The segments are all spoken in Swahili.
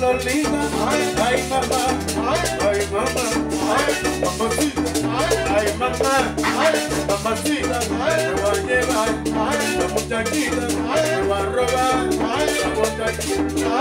Lolita, ay mamá, mamacita, ay mamá, mamacita, me va a llevar, la muchachita, me va a robar, la botellita.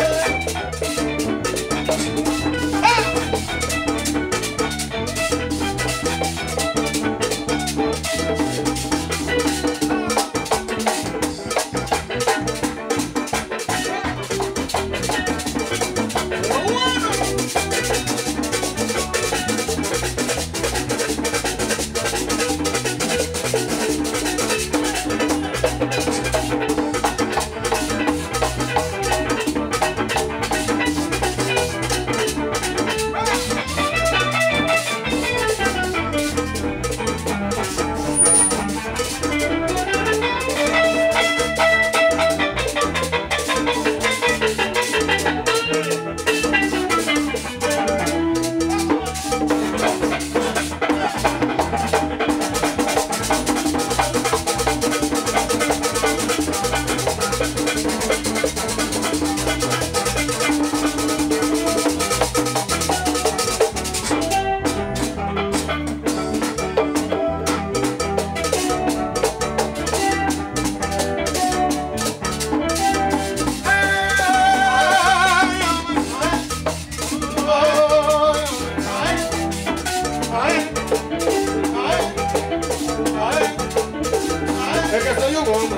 Es que soy un hombre.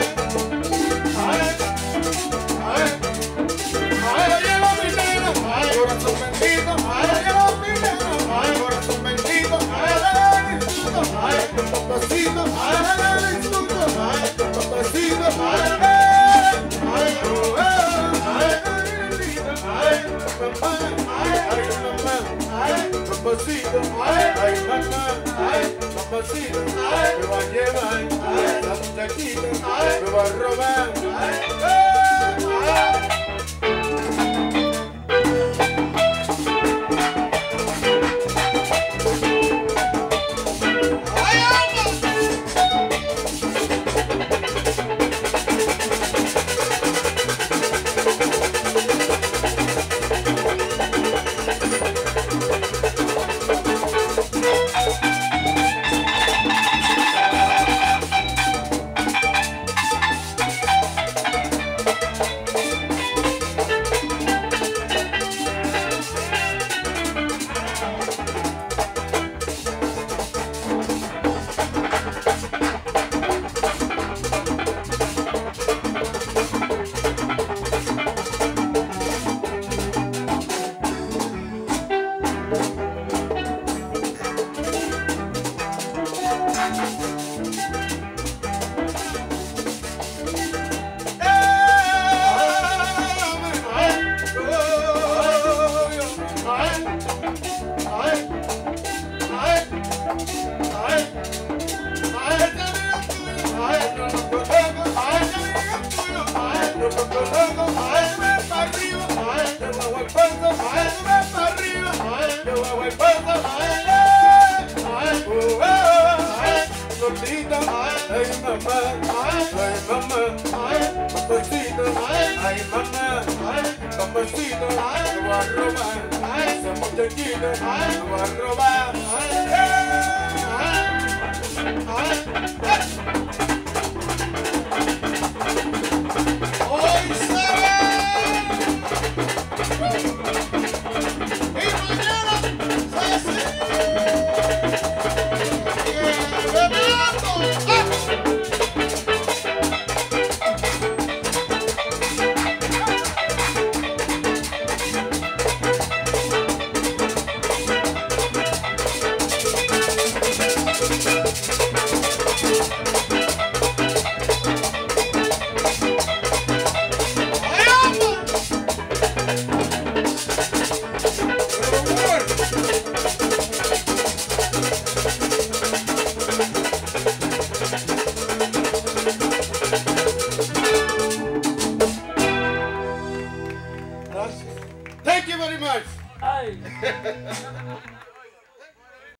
Llevo mi nena, corazón bendito. Llevo mi nena, corazón bendito. Papacito, papacito. Papacito, ay mamá, papacito, me va a llevar, la muchachita, me va a robar. Ay mamá, papacito, me va a robar, esa muchachita, me va a robar. Hoy se ve y mañana se sigue. Thank you very much.